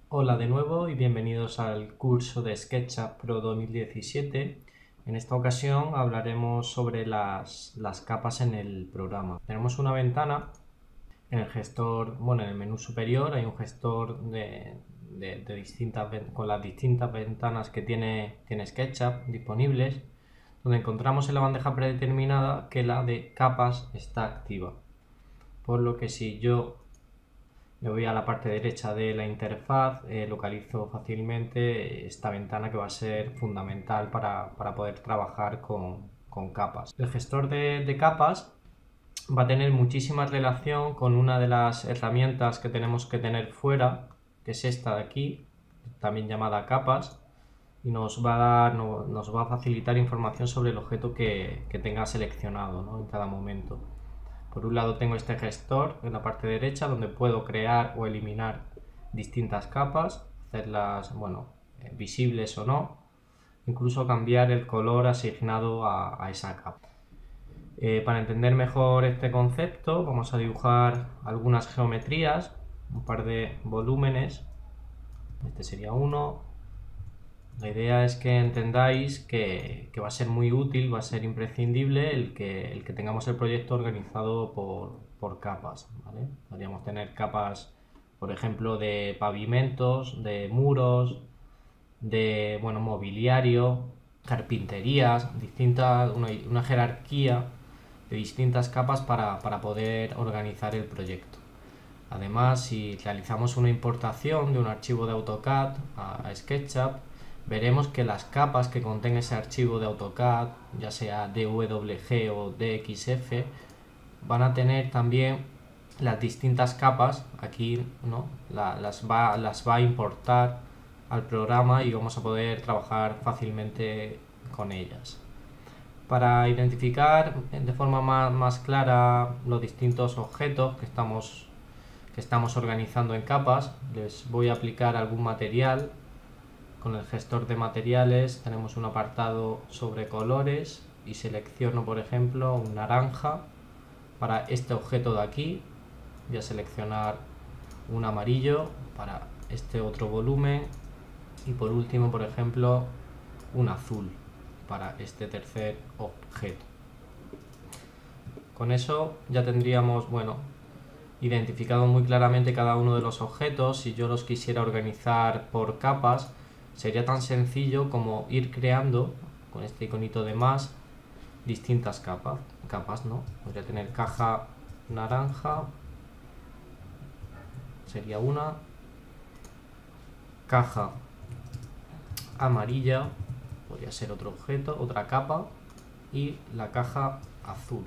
Hola de nuevo y bienvenidos al curso de SketchUp Pro 2017. En esta ocasión hablaremos sobre las capas en el programa. Tenemos una ventana en el gestor, en el menú superior hay un gestor con las distintas ventanas que tiene SketchUp disponibles, donde encontramos en la bandeja predeterminada que la de capas está activa. Por lo que si yo me voy a la parte derecha de la interfaz, localizo fácilmente esta ventana que va a ser fundamental para poder trabajar con capas. El gestor de capas va a tener muchísima relación con una de las herramientas que tenemos que tener fuera, que es esta de aquí, también llamada capas, y nos va a facilitar información sobre el objeto que tenga seleccionado, ¿no?, en cada momento. Por un lado tengo este gestor en la parte derecha donde puedo crear o eliminar distintas capas, hacerlas visibles o no, incluso cambiar el color asignado a esa capa. Para entender mejor este concepto vamos a dibujar algunas geometrías, un par de volúmenes. Este sería uno. La idea es que entendáis que va a ser muy útil, va a ser imprescindible el que tengamos el proyecto organizado por capas, ¿vale? Podríamos tener capas, por ejemplo, de pavimentos, de muros, de mobiliario, carpinterías, una jerarquía de distintas capas para poder organizar el proyecto. Además, si realizamos una importación de un archivo de AutoCAD a SketchUp, veremos que las capas que contenga ese archivo de AutoCAD, ya sea DWG o DXF, van a tener también las distintas capas. Aquí, ¿no?, las va a importar al programa y vamos a poder trabajar fácilmente con ellas. Para identificar de forma más clara los distintos objetos que estamos organizando en capas, les voy a aplicar algún material. Con el gestor de materiales tenemos un apartado sobre colores y selecciono, por ejemplo, un naranja para este objeto de aquí. Voy a seleccionar un amarillo para este otro volumen y por último, por ejemplo, un azul para este tercer objeto. Con eso ya tendríamos identificado muy claramente cada uno de los objetos. Si yo los quisiera organizar por capas, sería tan sencillo como ir creando con este iconito de más distintas capas, ¿no? Podría tener caja naranja, sería una, caja amarilla, podría ser otro objeto, otra capa, y la caja azul.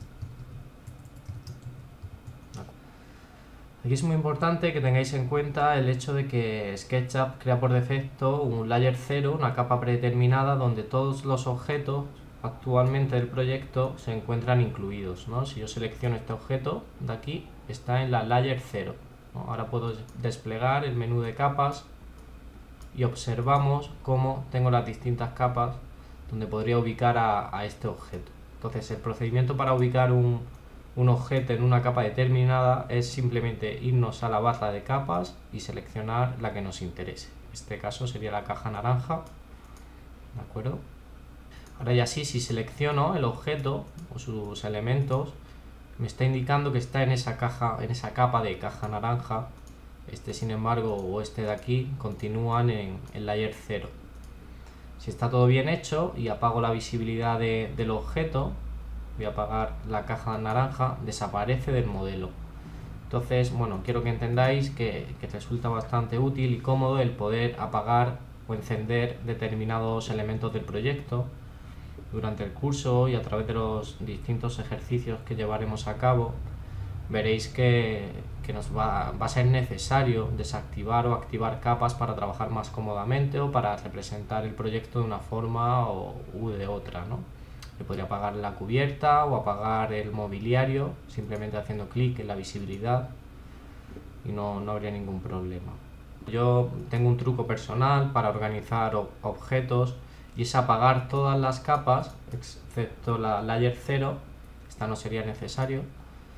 Aquí es muy importante que tengáis en cuenta el hecho de que SketchUp crea por defecto un layer 0, una capa predeterminada donde todos los objetos actualmente del proyecto se encuentran incluidos, ¿no? Si yo selecciono este objeto de aquí, está en la layer 0, ¿no? Ahora puedo desplegar el menú de capas y observamos cómo tengo las distintas capas donde podría ubicar a este objeto. Entonces el procedimiento para ubicar un objeto en una capa determinada es simplemente irnos a la barra de capas y seleccionar la que nos interese. En este caso sería la caja naranja, ¿de acuerdo? Ahora ya sí, si selecciono el objeto o sus elementos, me está indicando que está en esa capa de caja naranja. Este, sin embargo, o este de aquí, continúan en layer 0. Si está todo bien hecho y apago la visibilidad del objeto, voy a apagar la caja naranja, desaparece del modelo. Entonces, quiero que entendáis que resulta bastante útil y cómodo el poder apagar o encender determinados elementos del proyecto. Durante el curso y a través de los distintos ejercicios que llevaremos a cabo, veréis que nos va a ser necesario desactivar o activar capas para trabajar más cómodamente o para representar el proyecto de una forma u de otra, ¿no? Le podría apagar la cubierta o apagar el mobiliario simplemente haciendo clic en la visibilidad y no habría ningún problema. Yo tengo un truco personal para organizar objetos y es apagar todas las capas excepto la layer 0, esta no sería necesario,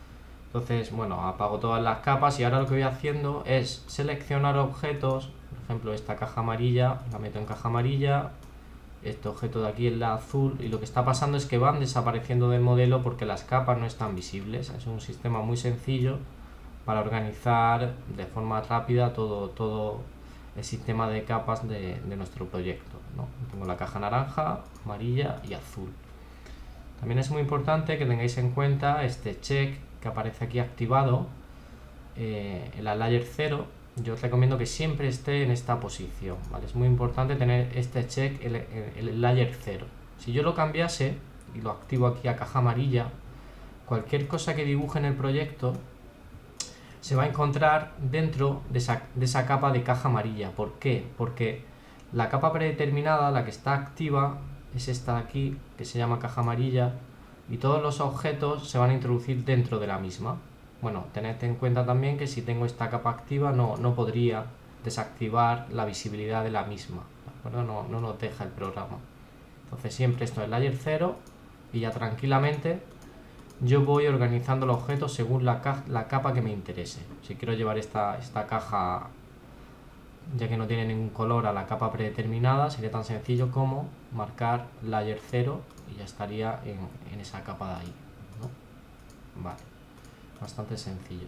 Entonces, bueno, apago todas las capas y ahora lo que voy haciendo es seleccionar objetos. Por ejemplo, esta caja amarilla, la meto en caja amarilla. Este objeto de aquí es la azul, y lo que está pasando es que van desapareciendo del modelo porque las capas no están visibles. Es un sistema muy sencillo para organizar de forma rápida todo el sistema de capas de nuestro proyecto, ¿no? Tengo la caja naranja, amarilla y azul. También es muy importante que tengáis en cuenta este check que aparece aquí activado en la layer 0. Yo os recomiendo que siempre esté en esta posición, ¿vale? Es muy importante tener este check en el layer 0. Si yo lo cambiase y lo activo aquí a caja amarilla, cualquier cosa que dibuje en el proyecto se va a encontrar dentro de esa capa de caja amarilla. ¿Por qué? Porque la capa predeterminada, la que está activa, es esta de aquí, que se llama caja amarilla, y todos los objetos se van a introducir dentro de la misma. Bueno, tened en cuenta también que si tengo esta capa activa no podría desactivar la visibilidad de la misma, ¿de acuerdo? No nos deja el programa. Entonces siempre esto es layer 0 y ya tranquilamente yo voy organizando los objetos según la capa que me interese. Si quiero llevar esta caja, ya que no tiene ningún color, a la capa predeterminada, sería tan sencillo como marcar layer 0 y ya estaría en esa capa de ahí, ¿no? Vale, bastante sencillo.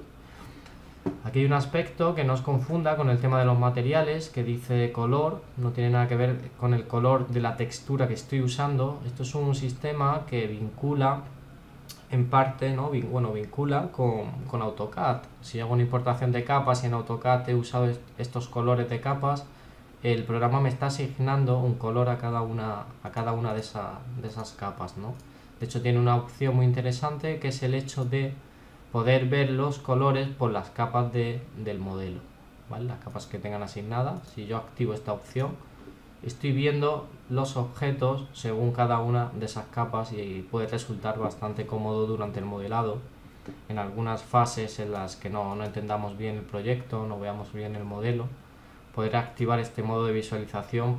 Aquí hay un aspecto que no os confunda con el tema de los materiales, que dice color, no tiene nada que ver con el color de la textura que estoy usando. Esto es un sistema que vincula en parte, ¿no? Vincula con AutoCAD. Si hago una importación de capas y en AutoCAD he usado estos colores de capas, el programa me está asignando un color a cada una de esas capas, ¿no? De hecho tiene una opción muy interesante, que es el hecho de poder ver los colores por las capas del modelo, ¿vale? Las capas que tengan asignadas. Si yo activo esta opción, estoy viendo los objetos según cada una de esas capas y puede resultar bastante cómodo durante el modelado. En algunas fases en las que no entendamos bien el proyecto, no veamos bien el modelo, poder activar este modo de visualización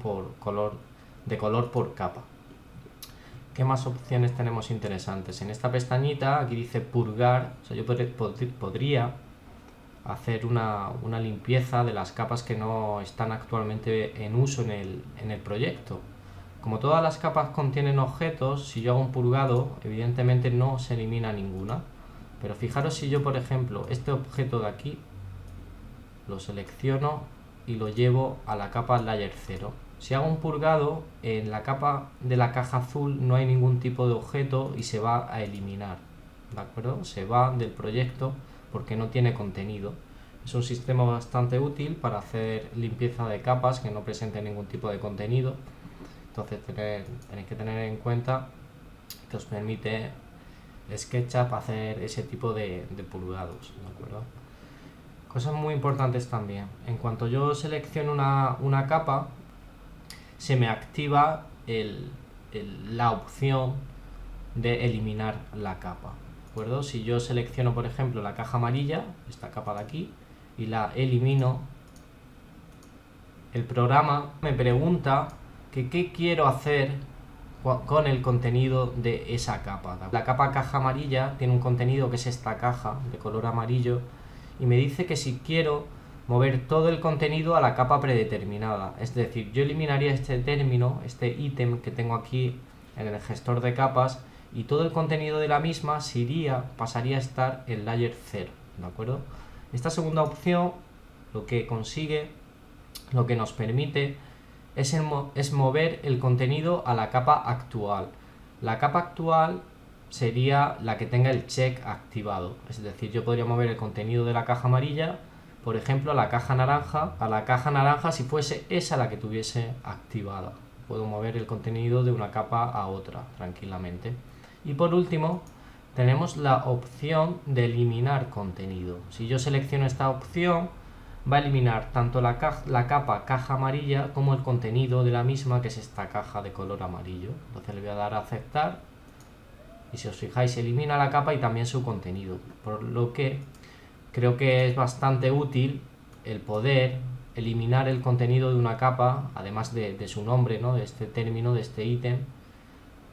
de color por capa. ¿Qué más opciones tenemos interesantes? En esta pestañita aquí dice purgar. O sea, yo podría hacer una limpieza de las capas que no están actualmente en uso en el proyecto. Como todas las capas contienen objetos, si yo hago un purgado, evidentemente no se elimina ninguna. Pero fijaros, si yo, por ejemplo, este objeto de aquí lo selecciono y lo llevo a la capa layer 0. Si hago un purgado, en la capa de la caja azul no hay ningún tipo de objeto y se va a eliminar, ¿de acuerdo? Se va del proyecto porque no tiene contenido. Es un sistema bastante útil para hacer limpieza de capas que no presenten ningún tipo de contenido. Entonces tenéis que tener en cuenta que os permite SketchUp hacer ese tipo de purgados, ¿de acuerdo? Cosas muy importantes también. En cuanto yo selecciono una capa, se me activa la opción de eliminar la capa, ¿de acuerdo? Si yo selecciono, por ejemplo, la caja amarilla, esta capa de aquí, y la elimino, el programa me pregunta que qué quiero hacer con el contenido de esa capa. La capa caja amarilla tiene un contenido que es esta caja de color amarillo, y me dice que si quiero mover todo el contenido a la capa predeterminada. Es decir, yo eliminaría este término, este ítem que tengo aquí en el gestor de capas, y todo el contenido de la misma pasaría a estar en layer 0, ¿de acuerdo? Esta segunda opción lo que consigue, lo que nos permite es mover el contenido a la capa actual. La capa actual sería la que tenga el check activado, es decir, yo podría mover el contenido de la caja amarilla, por ejemplo, a la caja naranja si fuese esa la que tuviese activada. Puedo mover el contenido de una capa a otra tranquilamente. Y por último, tenemos la opción de eliminar contenido. Si yo selecciono esta opción, va a eliminar tanto la capa caja amarilla como el contenido de la misma, que es esta caja de color amarillo. Entonces le voy a dar a aceptar y, si os fijáis, elimina la capa y también su contenido, por lo que creo que es bastante útil el poder eliminar el contenido de una capa, además de su nombre, ¿no? De este término, de este ítem,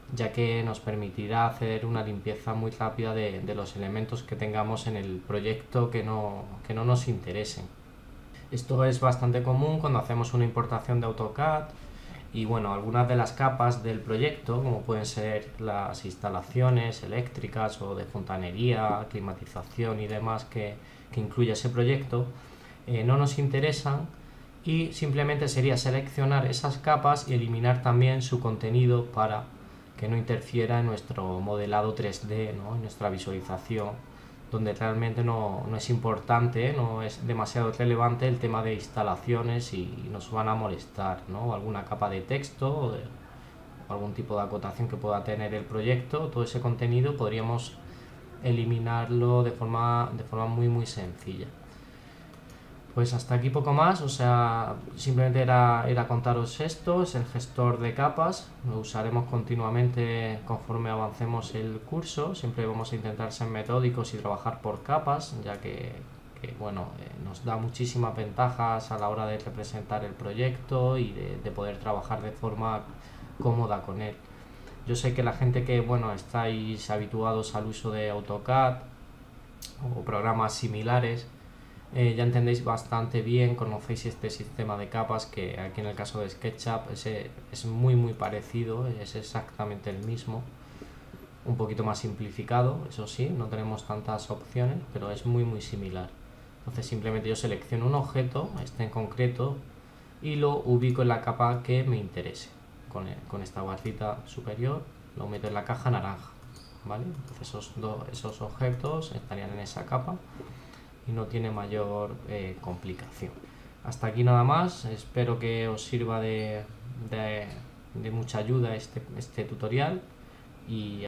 ya que nos permitirá hacer una limpieza muy rápida de los elementos que tengamos en el proyecto que no nos interesen. Esto es bastante común cuando hacemos una importación de AutoCAD y bueno, algunas de las capas del proyecto, como pueden ser las instalaciones eléctricas o de fontanería, climatización y demás que incluye ese proyecto, no nos interesan, y simplemente sería seleccionar esas capas y eliminar también su contenido para que no interfiera en nuestro modelado 3D, ¿no? En nuestra visualización, donde realmente no es importante, no es demasiado relevante el tema de instalaciones y nos van a molestar, ¿no? O alguna capa de texto o algún tipo de acotación que pueda tener el proyecto. Todo ese contenido podríamos eliminarlo de forma muy sencilla. Pues hasta aquí poco más, o sea, simplemente era contaros esto. Es el gestor de capas, lo usaremos continuamente conforme avancemos el curso. Siempre vamos a intentar ser metódicos y trabajar por capas, ya que bueno, nos da muchísimas ventajas a la hora de representar el proyecto y de poder trabajar de forma cómoda con él. Yo sé que la gente que, bueno, estáis habituados al uso de AutoCAD o programas similares, ya entendéis bastante bien, conocéis este sistema de capas, que aquí en el caso de SketchUp es muy parecido, es exactamente el mismo, un poquito más simplificado, eso sí, no tenemos tantas opciones, pero es muy similar. Entonces simplemente yo selecciono un objeto, este en concreto, y lo ubico en la capa que me interese. Con esta barrita superior lo meto en la caja naranja, ¿vale? Entonces esos objetos estarían en esa capa y no tiene mayor complicación. Hasta aquí nada más, espero que os sirva de mucha ayuda este tutorial y